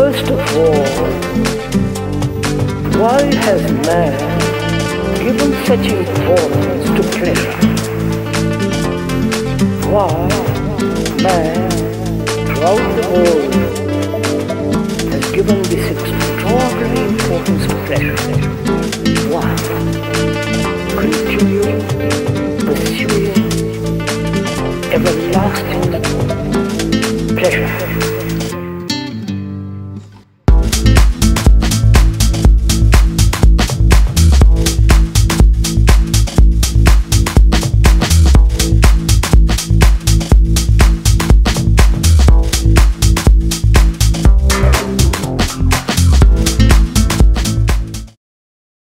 First of all, why has man given such importance to pleasure? Why man throughout the world has given this extraordinary importance to pleasure? Why continue pursuing everlasting pleasure?